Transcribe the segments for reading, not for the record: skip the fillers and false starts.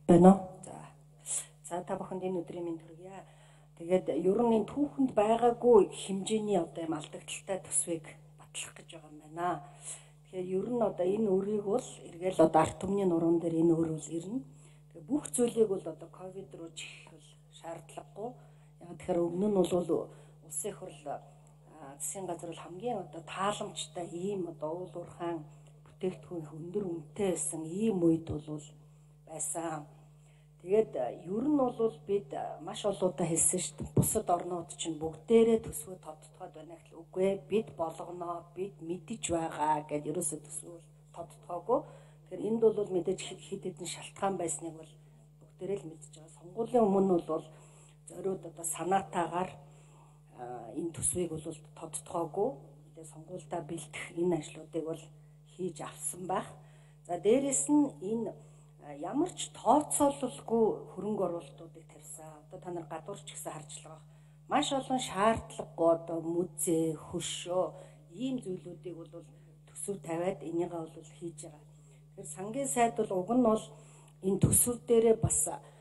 байна уу? За та бүхэнд энэ өдрийн мэнд хүргье. Тэгээд ер нь энэ түүхэнд байгаагүй хэмжээний одоо юм алдагдaltaй төсвийг батлах гэж байгаа юм байна. Тэгэхээр ер нь одоо энэ өрийг бол эргээл одоо арт түмний нуруунд дээр энэ өр бол ирнэ. Тэгээд бүх зүйлийг бол одоо ковид руу чихэх бол шаардлагагүй. Яг тэгэхээр өмнө нь бол улсын хурл засгийн газар бол хамгийн одоо тааламжтай ийм одоо уул уурхайн бүтээгдэхүүн өндөр үнэтэй байсан ийм үед бол байсан. Тэгээд ер нь бол бид маш олоодаа хэлсэн шүү дээ. Бусад орнууд чинь бүгдээрээ төсвөө тодтогоод байна гэхэл үгүй ээ. Бид болгоноо, бид мэдэж байгаа гэдээ ерөөсөө төсвөө тодтогоогүй. Тэгэхээр энд бол мэдээж хэд хэдэн шалтгаан байсныг бол бүгдээрээ л мэдж байгаа. Сонгуулийн өмнө бол зориуд одоо санаатаагаар энэ төсвийг бол тодтогоогүй. Тэгээд сонгуульдаа бэлдэх энэ ажлуудыг бол хийж авсан байх. За дээрэс нь энэ ямар ч тооцоололгүй хөрөнгө оруулалтуудыг тавьсан. Одоо та нар гадуурч гэсэн харж байгаа. Маш олон шаардлагагүй одоо музей, хөшөө ийм зүйлүүдийг бол төсөв тавиад энийгээ бол хийж байгаа. Тэгэхээр сангийн сайд бол уг нь бол энэ төсөв дээрээ бас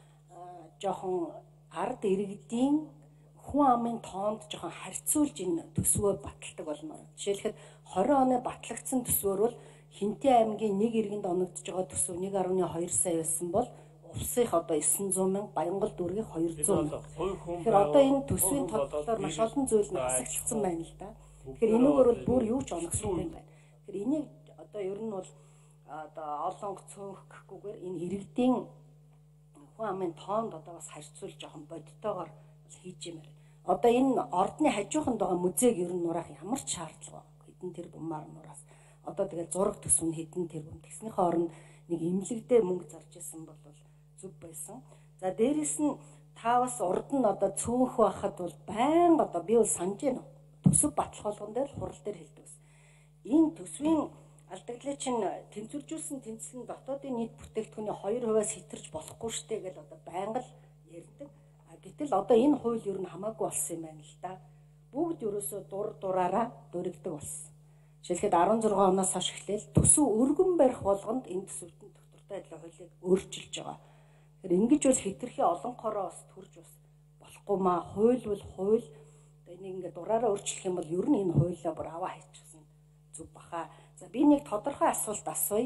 жоохон ард иргэдийн хүн амын тоонд жоохон харьцуулж энэ төсвөө баталдаг болмоор. Жишээлхэд 20 оны батлагдсан төсвөр бол Хинтээ аймгийн нэг иргэнд оногдож байгаа төсөв 1.2 сая байсан бол улсынх одоо 900 мянга, Баянгол дүүргийн 200 мянга. Тэгэхээр одоо энэ төсвийн тодтолоор маш олон зүйл насагдсан байна л да. Тэгэхээр энэгээр бол бүр юу ч оногсохгүй юм байна. Тэгэхээр энийг одоо ер нь бол одоо олонх цөөнх гэхгүйгээр энэ иргэдийн хүн амын тоонд одоо бас харьцуулж жоохон бодитоогоор хийж юм байна. Одоо энэ ордны хажууханд байгаа музейг ер нь нураах ямар ч шаардлага байна. Хэдэн тэрбумаар нураас. Одоо тэгэл зураг төсвөн хэдэн тэрбум. Тэгснийхээ оронд нэг имлэгдээ мөнгө зарж исэн бол зүг байсан. За дээрэс нь та бас урд нь одоо цөөнх байхад бол байнга одоо би бол санаж байна. Төсөв батлах болгон дээр хурал дээр хэлдэг байсан. Энэ төсвийн алдагдлыг чинь тэнцвэржүүлсэн тэнцэл нь дотоодын нийт бүтээгдэхүүний 2%-аас хэтэрж болохгүй штэ гэж одоо байнга л ярьдаг. Гэтэл одоо энэ хууль ер нь хамаагүй болсон юм байна л да. Бүгд ерөөсөө дураараа дуригдаг болсон. Жишээлхэд 16 оноос хойш эхлээл төсөв өргөн барих болгонд энэ төсөвтөнд доктортой адилхан хуулийг өөрчилж байгаа. Тэгэхээр ингэж бол хэтэрхий олон хороо бас төрж бас болохгүй маа. Хууль бол хууль. Энийг ингээд дураараа өөрчлөх юм бол ер нь энэ хуулиа бүр аваа хийчихсэн зүг баха. За би нэг тодорхой асуулт асууя.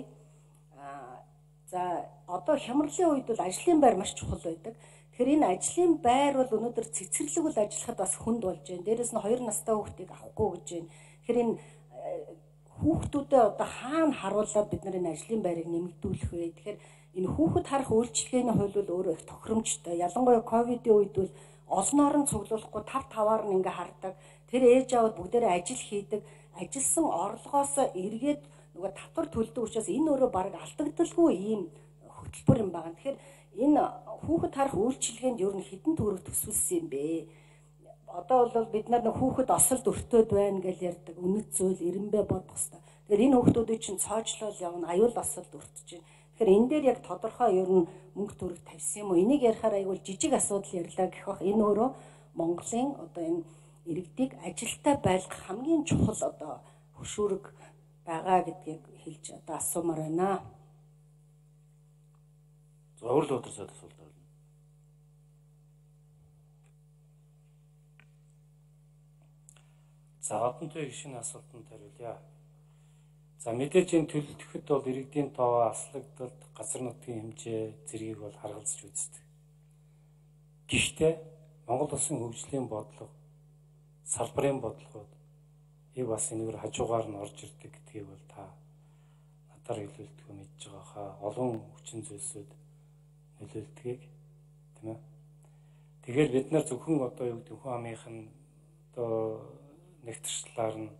За одоо хямралын үед бол ажлын байр маш чухал байдаг. Тэгэхээр энэ ажлын байр бол өнөөдөр цэцэрлэг бол ажиллахад бас хүнд болж байна. Дээрээс нь 2 настай хүүхдийг авахгүй гэж байна. Тэгэхээр энэ хүүхдүүдэд одоо хаана харуулад бид нар энэ ажлын байрыг нэмэгдүүлэх вэ? Тэгэхээр энэ хүүхэд харах үйлчилгээний хууль бол өөрөө их тохиромжтой. Ялангуяа ковидын үед бол олноор нь цуглуулахгүй тав таваар нь ингээ хардаг. Тэр ээж аавд бүгдээрээ ажил хийдэг. Ажилсан орлогоос эргээд нөгөө татвар төлдөг учраас энэ өөрөө баг алдагдaltaгүй ийм хөтөлбөр юм байна. Тэгэхээр энэ хүүхэд харах үйлчилгээнд ер нь хэдэн төгрөг төсвөлсөн юм бэ? Одоо бол бид нар нэг хүүхэд осолд өртөөд байна гэж ярьдаг. Үнэт зүйл эренбэ бодох хэвээр. Тэгэхээр энэ хүүхдүүдийг чинь цоочлол явна, аюул осолд өртөж байна. Тэгэхээр энэ дээр яг тодорхой ер нь мөнгө төгрөг тавьсан юм уу? Энийг ярихаар аюул жижиг асуудал ярьлаа гэх бах. Энэ өөрөө Монголын одоо энэ иргэдийг ажилтаа байлгах хамгийн чухал одоо хөшүүрэг байгаа гэдгийг хэлж одоо асуумаар байна. Зовлон өдрөөсөө асуулт байна. За одонтой гişin асуултанд хариулъя. За мэдээж энэ төлөвлөхөд бол иргэдийн тоо, аслагдалт, газар нутгийн хэмжээ зэргийг бол харгалзаж үздэг. Гэхдээ Монгол улсын хөгжлийн бодлого, салбарын бодлогод бас энэгээр хажуугаар нь орж ирдэг гэдгийг бол та надаар илүүлдэг мэдж байгаа хаа. Олон хүчин зүйлсүүд нөлөөлдгийг тийм ээ. Тэгэхээр бид нар зөвхөн одоо юу гэдэг хүн амынхын одоо нэгтэрчлэлээр нь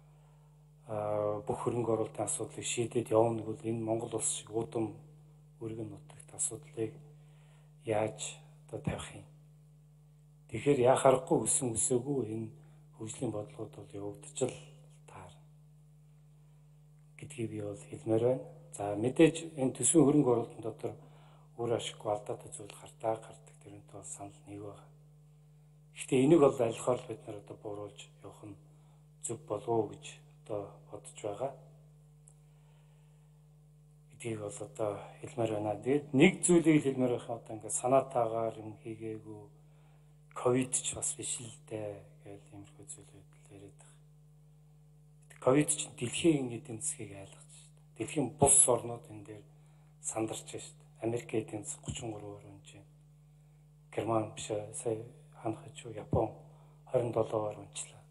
бүх хөрөнгө оруулалтын асуудлыг шийдээд явна гэвэл энэ Монгол улс шиг удам өргөн нутагт асуудлыг яаж одоо тавих юм. Тэгэхээр яа харахгүй өсөн өсөөгүй энэ хөгжлийн бодлогод бол явагдчих л таарна гэдгийг би бол хэлмээр байна. За мэдээж энэ төсвийн хөрөнгө оруулалтын дотор өөр ашиггүй алдаатай зүйл гардаг тэрнтэй бол санал нэг байна. Гэхдээ энийг бол айлхаар бид нар одоо бууруулж явах нь зөв болов уу гэж одоо бодож байгаа. гэдгийг бол одоо хэлмээр байна. Тэгээд нэг зүйлийг хэлмээр байх одоо ингээд санаатаагаар юм хийгээгүй ковид ч бас биш л дээ гэж иймэрхүү зүйлүүд яриад байгаа. Ковид ч дэлхийн эдийн засгийг айлгаж шүү дээ. Дэлхийн бус орнууд энэ дээр сандарч шүү дээ. Америк эдийн засаг 33% унжээ. Герман биш сая ханахч юу Япон 27%-аар унчлаа.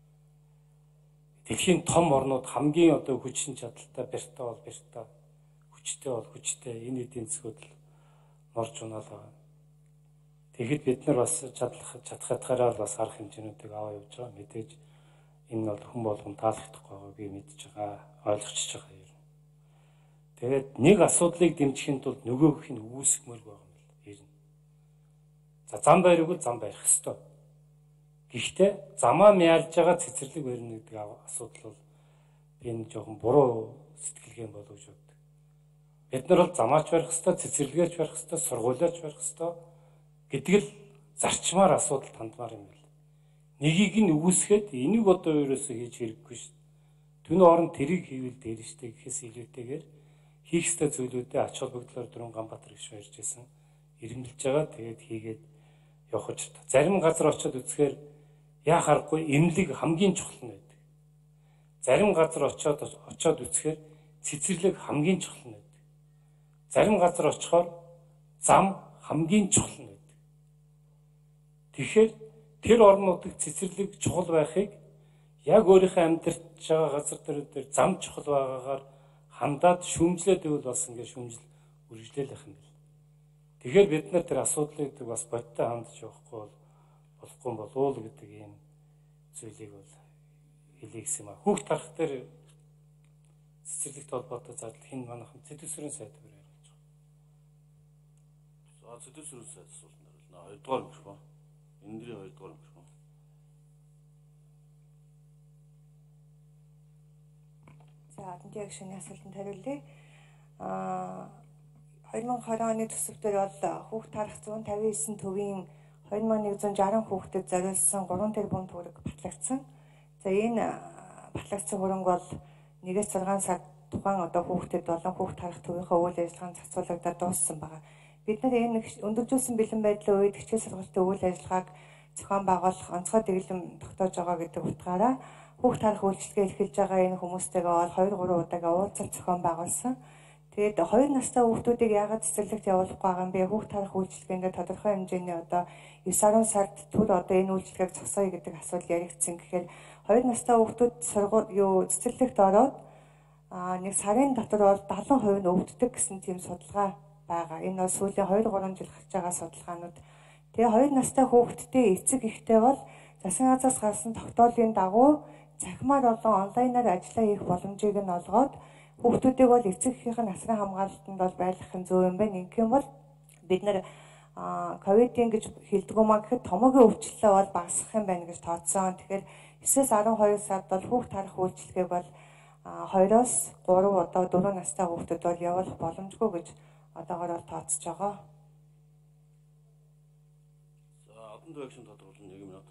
Дэлхийн том орнууд хамгийн одоо хүчин чадалтай бэртэ бол бэртэ, хүчтэй бол хүчтэй энэ эдийн засгууд л норж унаал байгаа. Тэгэхэд бид нар бас чадхатаараа бас арга хэмжээнүүдийг аваа явж байгаа. Мэдээж энэ бол хүн болгон таалагдахгүй байгааг би мэдж байгаа, ойлгочихж байгаа юм. Тэгээд нэг асуудлыг дэмжихийн тулд нөгөөх нь үүсгмээр байгаа юм л ирнэ. За зам байрыг бол зам барих ёстой. Гэхдээ замаа мяалж байгаа цэцэрлэг барина гэдэг асуудал бол би энэ жоохон буруу сэтгэлгээм болов гэж боддог. Бид нар бол замаач барих ёстой, цэцэрлэгч барих ёстой, сургуулиач барих ёстой гэдэг л зарчмаар асуудал тандмаар юм байна. Нэгийг нь үүсгээд энийг одоо ерөөсөө хийж хэрэггүй шүү дээ. Түүний оронд тэрийг хийвэл дээр штэ гэхээс илүүтэйгээр хийх ёстой зүйлүүдээ ач холбогдлоор Дөрвөн Ганбаатар гişүү ярьж байсан ирэмбэлж байгаа. Тэгээд хийгээд явах учиртай. Зарим газар очиод үзэхээр яах аргагүй эмнэлэг хамгийн чухал нь байдаг. Зарим газар очиод үзэхээр цэцэрлэг хамгийн чухал нь байдаг. Зарим газар очихоор зам хамгийн чухал нь байдаг. Тэгэхээр тэр орнуудад цэцэрлэг чухал байхыг яг өөрийнхөө амьдарч байгаа газар дээр зам чухал байгаагаар хандаад шүүмжлээд ивэл бас ингээд шүүмжил үргэлжлүүлэх юм бэл. Тэгэхээр бид нар тэр асуудлыг бас бодтой хандж явахгүй болохгүй болов уу гэдэг ийм зүйлийг бол хэлье гэсэн юм а. Хүүхд тарах дээр цэцэрлэгт холбоотой зардал хин манайхан Сэдэвсрийн сайд дээр ярьж байгаа. За Сэдэвсрийн сайд асуулт нэрлэнэ. 2 дугаар микрофон. Эндрийн 2 дугаар микрофон. За одонгийн агшины асуултанд хариулъя. 2020 оны төсөвтөр бол хүүхд тарах 159 төвийн 2160 хүүхдэд зориулсан 3 тэрбум төгрөг батлагдсан. За энэ батлагдсан хөрөнгө бол 1-6 сар тухайн одоо хүүхдэд болон хүүхд тарах төвийнхөө үйл ажиллагаанд зохицуулагдаад дууссан байна. Бид нар энэ өндөржүүлсэн бэлэн байдлын үед хичээл сургалтын үйл ажиллагааг зохион байгуулах онцгой дэглэм тогтоож байгаа гэдэг утгаараа хүүхд тарах үйлчилгээ эрхэлж байгаа энэ хүмүүстэйгээ бол 2-3 удаагийн уулзалт зохион байгуулсан. Тэгээд 2 настай хүүхдүүдийг яагаад цэцэрлэгт явуулахгүй байгаа юм бэ? Хүүхд тарах үйлчилгээнд тодорхой хэмжээний одоо 9-10 сард түр одоо энэ үйлчилгээг зогсооё гэдэг асуудал яригдсан. Тэгэхээр 2 настай хүүхдүүд цэцэрлэгт ороод нэг сарын дотор бол 70% нь өвддөг гэсэн тийм судалгаа байгаа. Энэ бол сүүлийн 2-3 жил гарч байгаа судалгаанууд. Тэгээ 2 настай хүүхдтэй эцэг эхтэй бол засгийн газраас гарсан тогтоолын дагуу цахимаар болон онлайнаар ажиллаа хийх боломжийг нь олгоод хүүхдүүдийг бол эцэг эхийнх нь насрын хамгаалалтанд бол байлгах нь зөв юм байна. Ингэх юм бол бид нар ковидын гэж хэлдэг юм а гэхэд томоогийн өвчлөлөө бол багасгах юм байна гэж тооцсон. Тэгэхээр 9-12 сард бол хүүхд тарах үйлчилгээг бол 2-3 удаа 4 настай хүүхдэд бол явуулах боломжгүй гэж одоогоор бол тооцож байгаа. За одон дөрвийн тодорхойлол 1 минут.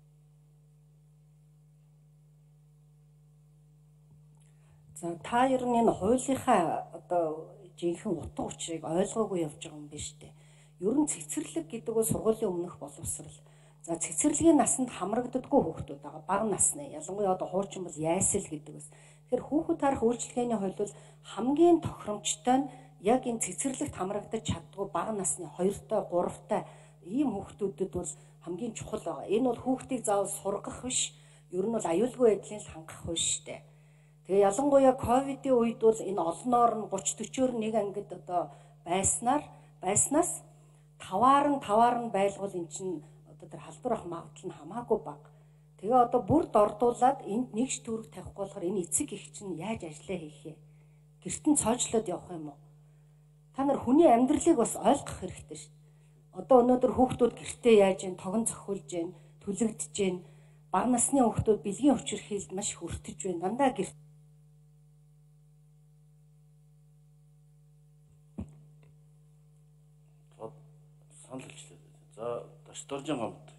За та ер нь энэ хуулийнхаа одоо жинхэнэ утга учирыг ойлгоогүй явж байгаа юм биш үү? Ер нь цэцэрлэг гэдэг нь сургуулийн өмнөх боловсрал. За цэцэрлэгийн насанд хамрагддаггүй хүүхдүүд байгаа. Бага насны. Ялангуяа одоо хуучин бол яйсэл гэдэг бас. Тэгэхээр хүүхэд тарах үйлчилгээний хувьд бол хамгийн тохиромжтой нь яг энэ цэцэрлэгт хамрагдаж чаддгүй бага насны 2-той 3-тай ийм хүүхдүүдэд бол хамгийн чухал байгаа. Энэ бол хүүхдийг заавал сургах биш. Ер нь бол аюулгүй байдлыг хангах биш шүү дээ. Тэгээ ялангуяа ковидын үед бол энэ олноор нь 30-40-оор нэг ангид одоо байснаас таваар нь байлгуул эн чинь одоо тэр халдвар ах магадлал нь хамаагүй бага. Тэгээ одоо бүрд ордуулад энд нэгж төгрөг тавихгүй болохоор энэ эцэг их чинь яаж ажиллаа хийх вэ? Гэрт нь цоожлоод явах юм уу? Та нар хүний амьдралыг бас ойлгох хэрэгтэй шүү дээ. Одоо өнөөдөр хүүхдүүд гэртээ яаж ийн тогон зохиулж ийн, түлэгдэж ийн, бага насны хүүхдүүд бэлгийн хүчирхийлд маш их өртөж байна. Дандаа гэрт санал хэлчлээ. За Доржин гомд